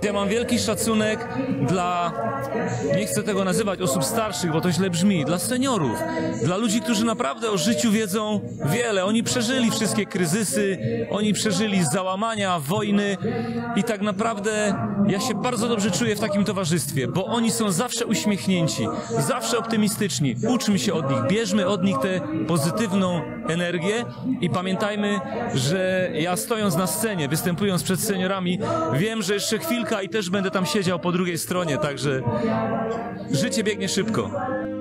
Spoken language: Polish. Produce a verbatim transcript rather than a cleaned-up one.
Ja mam wielki szacunek dla, nie chcę tego nazywać osób starszych, bo to źle brzmi, dla seniorów, dla ludzi, którzy naprawdę o życiu wiedzą wiele. Oni przeżyli wszystkie kryzysy, oni przeżyli załamania, wojny i tak naprawdę ja się bardzo dobrze czuję w takim towarzystwie, bo oni są zawsze uśmiechnięci, zawsze optymistyczni. Uczmy się od nich, bierzmy od nich tę pozytywną energię i pamiętajmy, że ja stojąc na scenie, występując przed seniorami, wiem, że jeszcze chwilkę i też będę tam siedział po drugiej stronie, także życie biegnie szybko.